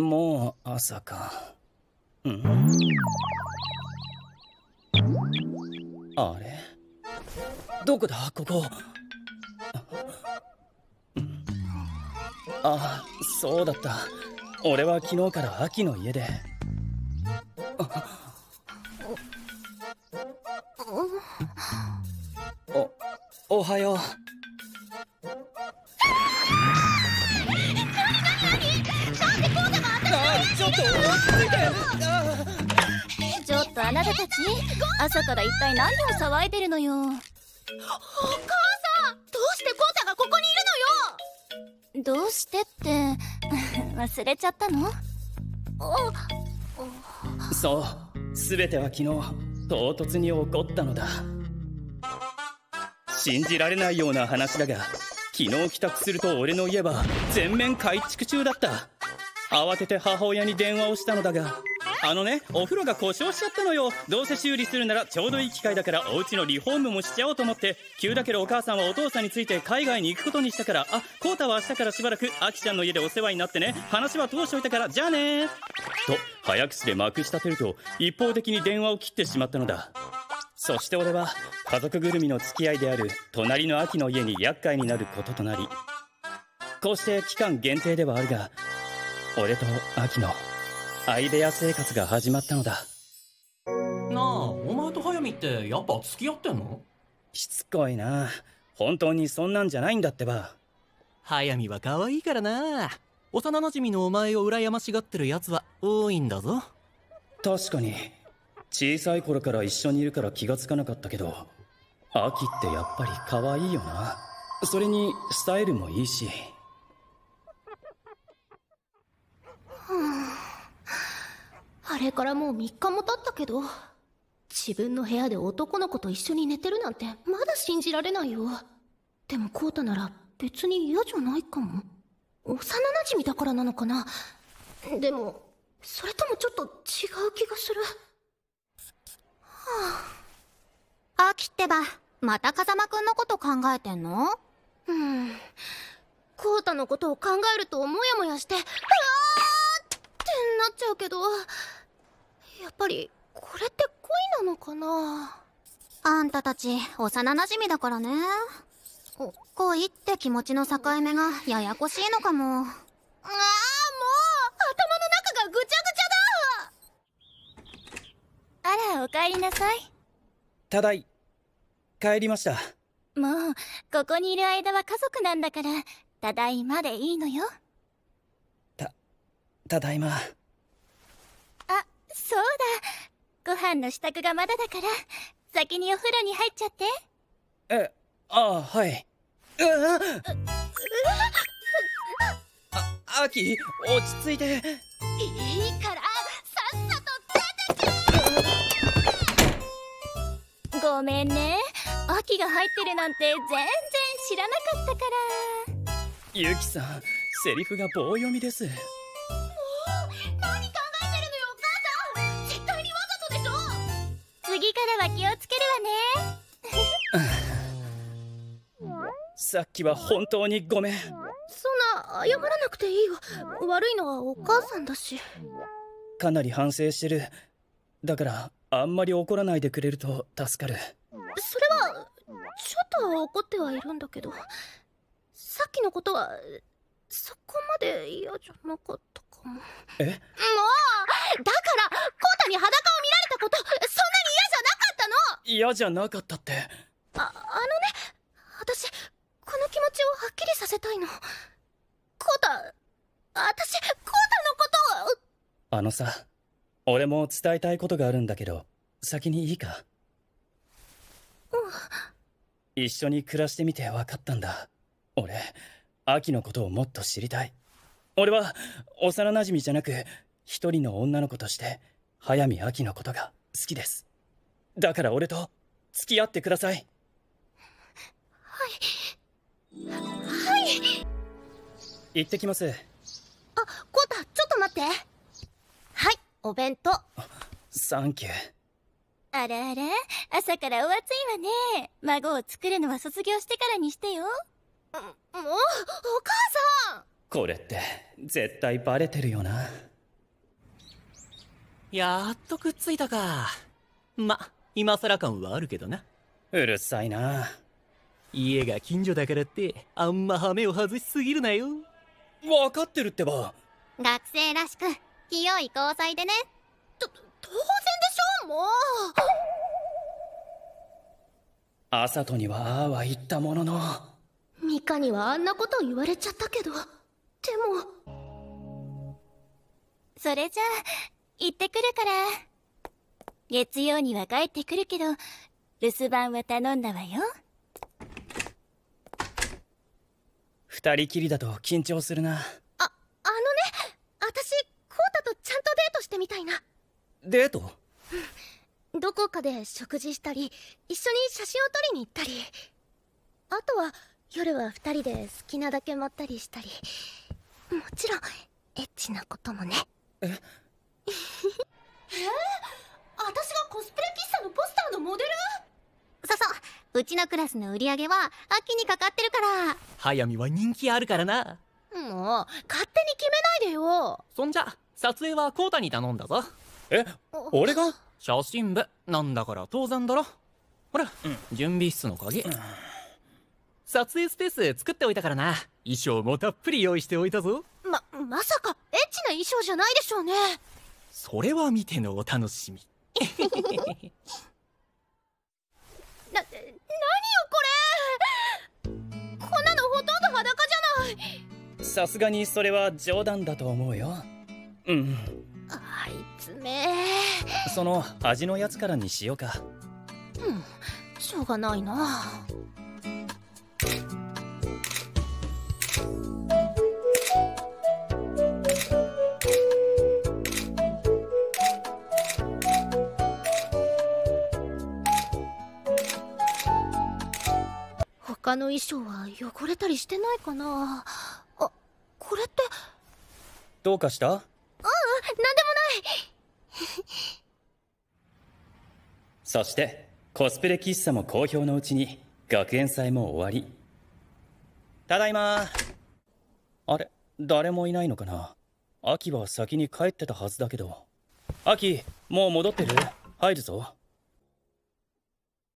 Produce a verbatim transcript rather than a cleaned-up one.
もう朝か。んあれ、どこだここ。あ、そうだった。俺は昨日から秋の家で。お、おはよう。ちょっと落ち着いて。 ちょっとあなたたち、朝から一体何を騒いでるのよ。お母さん、 どうしてコウタがここにいるのよ。 どうしてって忘れちゃったの？ そう、すべては昨日唐突に起こったのだ。信じられないような話だが、昨日帰宅すると俺の家は全面改築中だった。慌てて母親に電話をしたのだが、あのね、お風呂が故障しちゃったのよ。どうせ修理するならちょうどいい機会だからお家のリフォームもしちゃおうと思って。急だけどお母さんはお父さんについて海外に行くことにしたから、あ、コウタは明日からしばらくアキちゃんの家でお世話になってね。話は通しといたからじゃあねと早口でまくし立てると、一方的に電話を切ってしまったのだ。そして俺は家族ぐるみの付き合いである隣のアキの家に厄介になることとなり、こうして期間限定ではあるが、俺とアキの相部屋生活が始まったのだ。 なあ、お前と速水ってやっぱ付き合ってんの？ しつこいな。本当にそんなんじゃないんだってば。 速水は可愛いからな。幼馴染のお前を羨ましがってるやつは多いんだぞ。 確かに小さい頃から一緒にいるから気がつかなかったけど、アキってやっぱり可愛いよな。それにスタイルもいいし。 あれからもうみっかも経ったけど、自分の部屋で男の子と一緒に寝てるなんてまだ信じられないよ。でもコウタなら別に嫌じゃないかも。幼馴染だからなのかな。でもそれともちょっと違う気がする。 はあ。秋ってば、また風間くんのこと考えてんの？ うん。コウタのことを考えるとモヤモヤして、うわーってなっちゃうけど、やっぱりこれって恋なのかな。 あんたたち幼馴染だからね。恋って気持ちの境目がややこしいのかも。ああ、もう頭の中がぐちゃぐちゃだ。 あら、おかえりなさい。 ただい帰りました。 もうここにいる間は家族なんだから、ただいまでいいのよ。 たただいま。 あ、そうだ、ご飯の支度がまだだから先にお風呂に入っちゃって。 え、ああ、はい。うわあ、アキ、落ち着いて。 いいからさっさと出てけ。ごめんね、秋が入ってるなんて全然知らなかったから。 ユキさん、セリフが棒読みです。もう何考えてるのよお母さん。絶対にわざとでしょ。 次からは気をつけるわね。 さっきは本当にごめん。 そんな謝らなくていいよ。悪いのはお母さんだし。 かなり反省してる。だからあんまり怒らないでくれると助かる。 それはちょっとは怒ってはいるんだけど、さっきのことはそこまで嫌じゃなかったかも。 え？もうだからコウタに裸を見られたこと、そんなに嫌じゃなかったの。 嫌じゃなかったって。 あ、あのね、私この気持ちをはっきりさせたいの。コウタ、私コウタのことを。 あのさ、俺も伝えたいことがあるんだけど、先にいいか？ うん。 一緒に暮らしてみて分かったんだ。俺、アキのことをもっと知りたい。俺は幼馴染じゃなく一人の女の子として速水アキのことが好きです。だから俺と付き合ってください。 はいはい。 行ってきます。 あ、コウタ、ちょっと待って。はい、お弁当。 サンキュー。 あらあら、朝からお熱いわね。孫を作るのは卒業してからにしてよ。 もうお母さん。 これって絶対バレてるよな。 やっとくっついたか。ま、今更感はあるけどな。 うるさいな。 家が近所だからってあんまハメを外しすぎるなよ。 分かってるってば。 学生らしく清い交際でね。 と当然でしょ。もう朝とにはああは言ったものの、 ミカにはあんなこと言われちゃったけど、でもそれじゃあ行ってくるから。月曜には帰ってくるけど留守番は頼んだわよ。 二人きりだと緊張するな。 あ、あのね、私コウタとちゃんとデートしてみたいな。 デート？ どこかで食事したり、一緒に写真を撮りに行ったり、あとは夜は二人で好きなだけまったりしたり、もちろんエッチなこともね。 ええー、私がコスプレ喫茶のポスターのモデル？ そうそう、うちのクラスの売り上げは秋にかかってるから。 速水は人気あるからな。 もう勝手に決めないでよ。 そんじゃ撮影はコウタに頼んだぞ。 え、俺が？ 写真部なんだから当然だろ。ほら、うん、準備室の鍵、うん、撮影スペース作っておいたからな。衣装もたっぷり用意しておいたぞ。 ま、まさかエッチな衣装じゃないでしょうね。 それは見てのお楽しみ。 な、何よこれ。こんなのほとんど裸じゃない。 さすがにそれは冗談だと思うよ。うん。 あいつめ。 その味のやつからにしようか。 うん、しょうがないな。他の衣装は汚れたりしてないかな。あ、これって。 どうかした？ ああ、なんでもない。 そしてコスプレ喫茶も好評のうちに学園祭も終わり。ただいま。あれ、誰もいないのかな。秋は先に帰ってたはずだけど。秋、もう戻ってる？入るぞ。